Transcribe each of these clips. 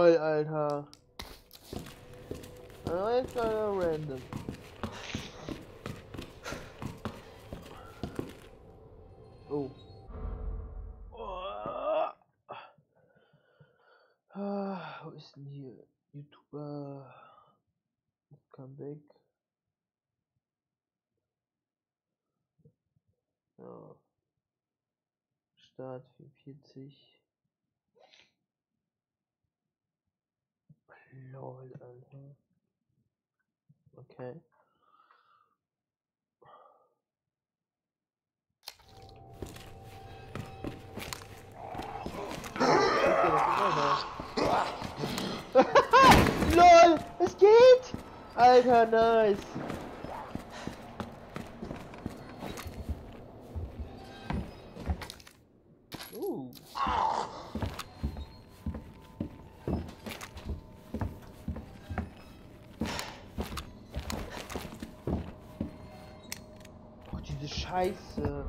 LOL, Alter. Jetzt random. Oh. Wo ist denn hier? YouTuber. Comeback. Ja. Start 44. LOL, Alter. Okay. LOL, es geht! Alter, nice! Oh, diese Scheiße.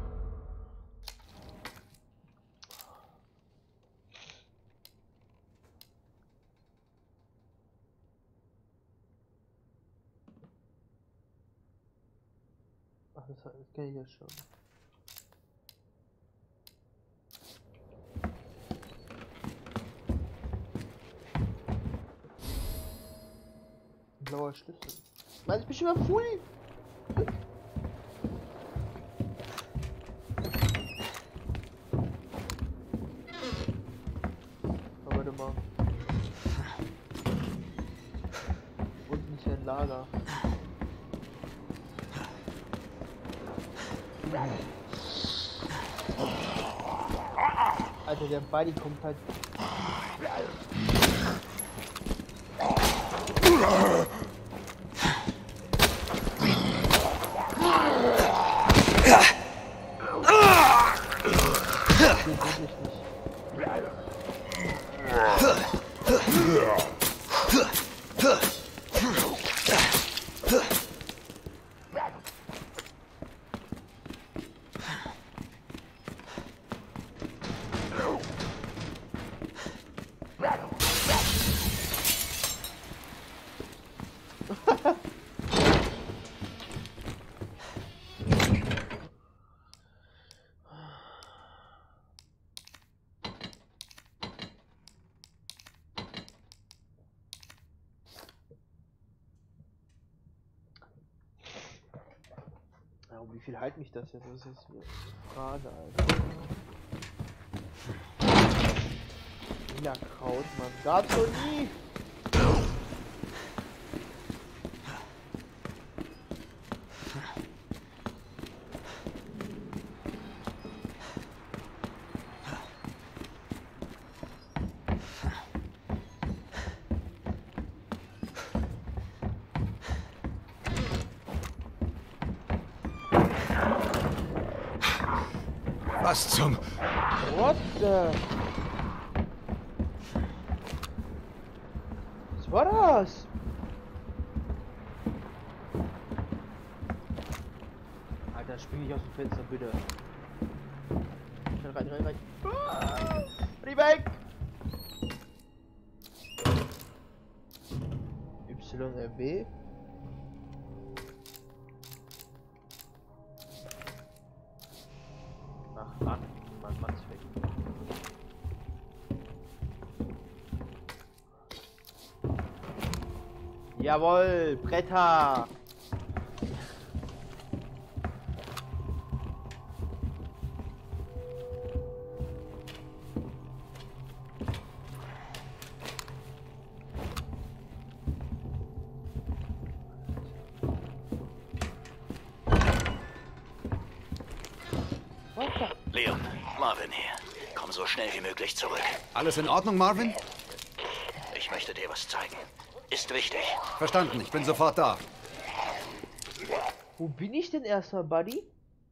Ach, das kenne ich ja schon. Blauer Schlüssel. Mann, ich bin schon mal full. Aber warte mal. Unten ist ja ein Lager. Alter, der Buddy kommt halt. Wie viel hält mich das jetzt? Das ist jetzt eine Frage, Alter. Ja, Kraut, Mann. Gab's doch nie! Was zum... What the... Was war das? Alter, spring ich aus dem Fenster, bitte. Rein, rein, rein. Rein weg! YRB. Ach, Mann, Mann ist weg. Jawohl, Bretter! Leon, Marvin hier. Komm so schnell wie möglich zurück. Alles in Ordnung, Marvin? Ich möchte dir was zeigen. Ist wichtig. Verstanden, ich bin sofort da. Wo bin ich denn erstmal, Buddy?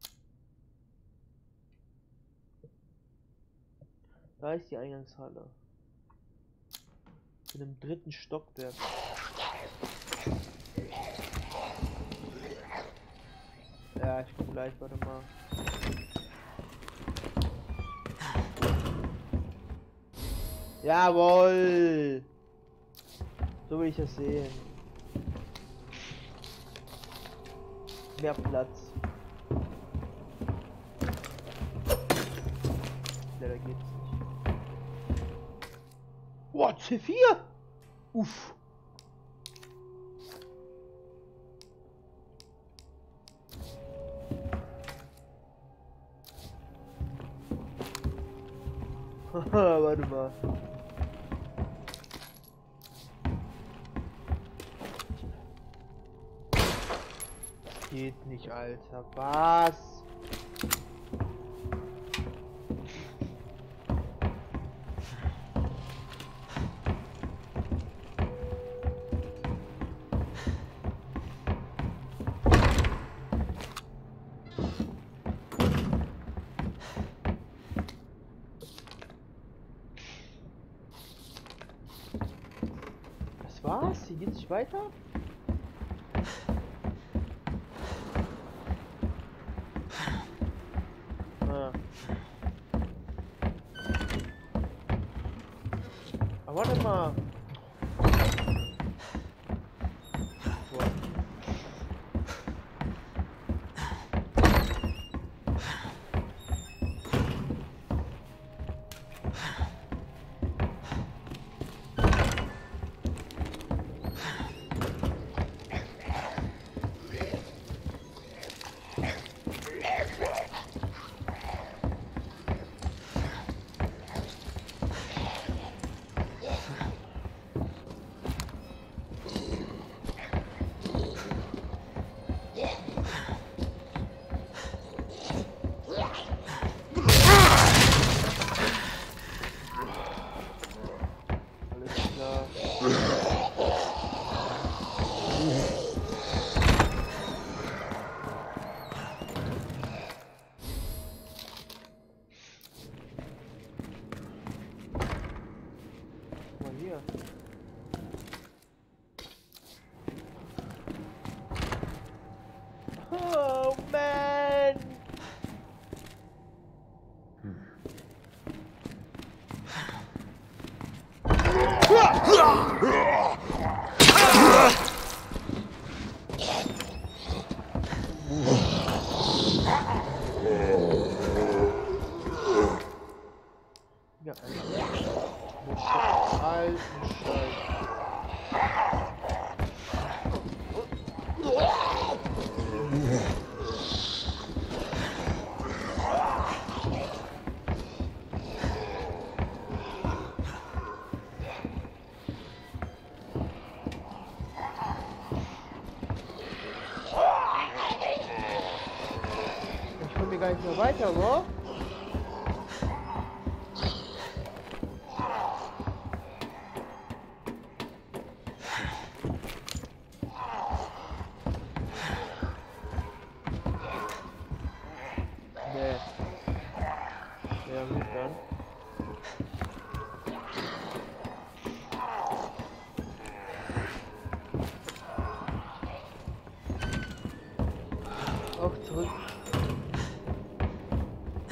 Da ist die Eingangshalle. In einem 3. Stockwerk. Ja, ich komme gleich, warte mal. Jawohl! So will ich das sehen. Mehr Platz. Leider geht's nicht. Oh, C4! Uff. Haha, warte mal. Geht nicht, Alter. Was? Das war's? Hier geht's nicht weiter? Aber warte mal. Oh man! Ja, alten Scheiß. Ich komme gar nicht mehr weiter, wo? Nee. Ja, gut dann. Auch zurück.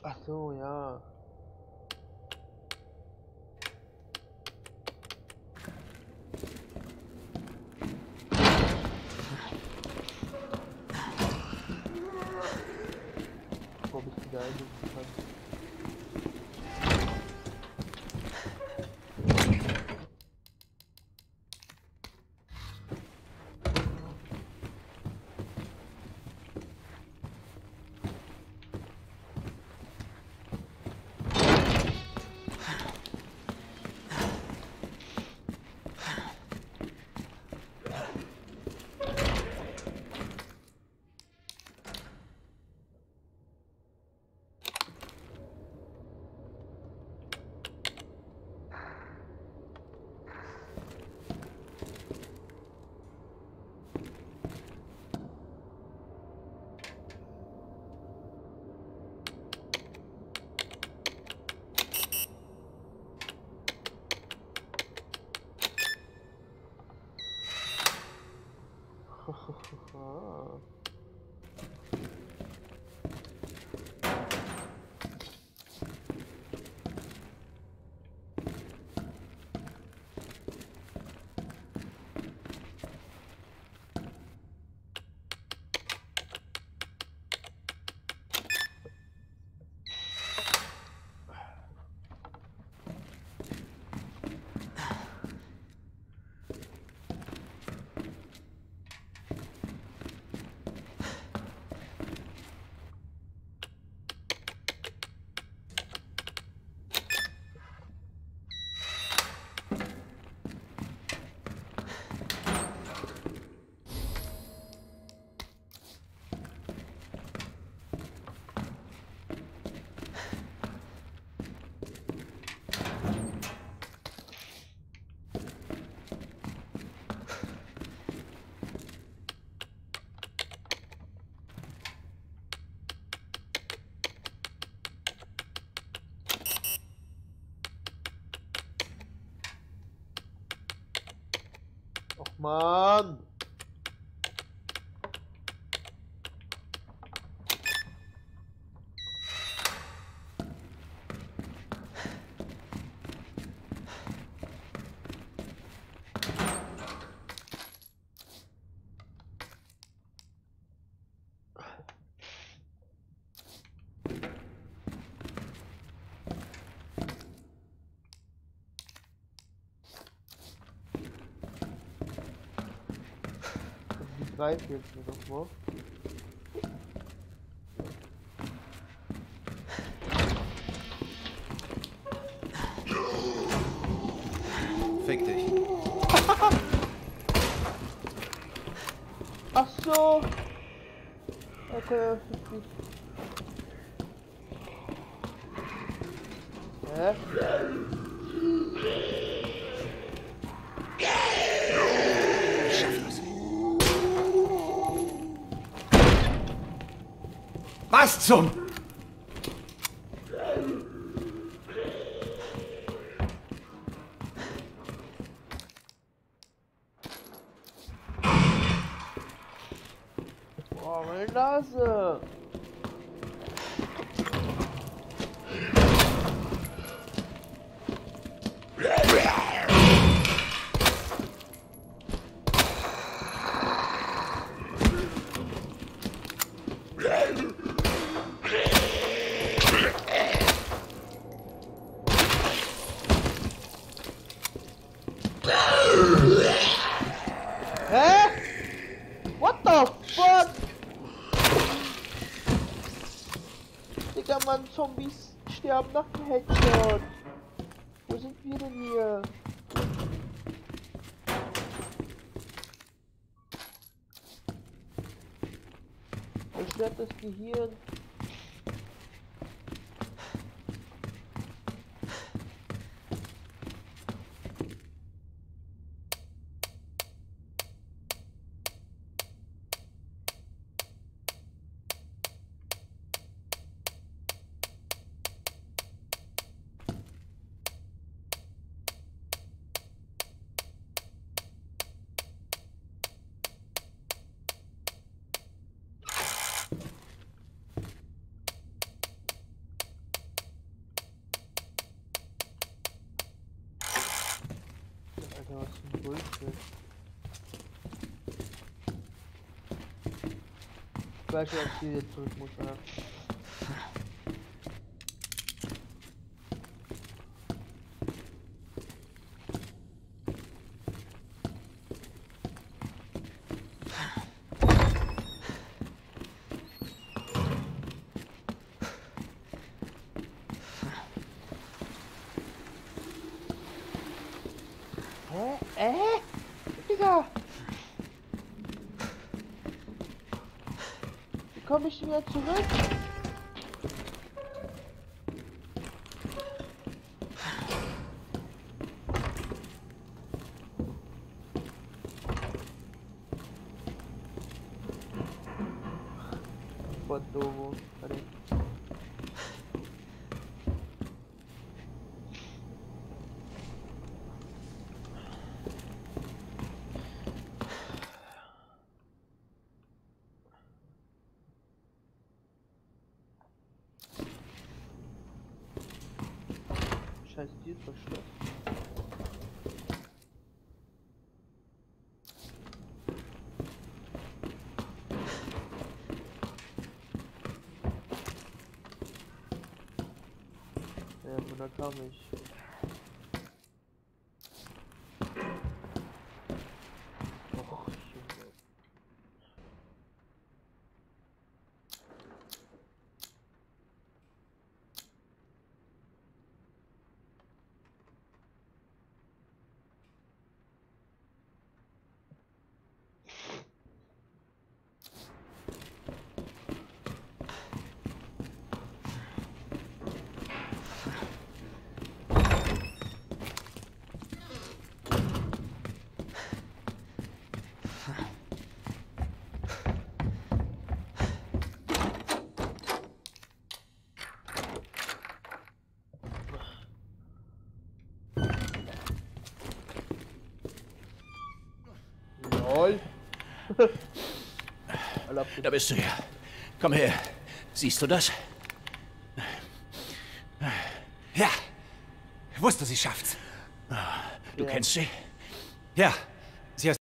Ach so, ja. Wo bist du da eingegangen? Och Mann! Die drei fehlt mir noch mal. Fick dich. Ach so! Okay, hä? Was zum... Boah, meine Nase! Hä? What the fuck? Digga, Mann, Zombies sterben nach dem Headshot. Wo sind wir denn hier? Zerstört das Gehirn. weiß schon, dass ich hier zurück muss, oder? Digga! Wie komme ich wieder zurück? Doof. Warte. Scheiße, die ist verschlossen. Ja, von da kam ich. Och, Junge. Lol. Da bist du ja. Komm her. Siehst du das? Ja. Ich wusste, sie schafft's. Du Ja. kennst sie? Ja.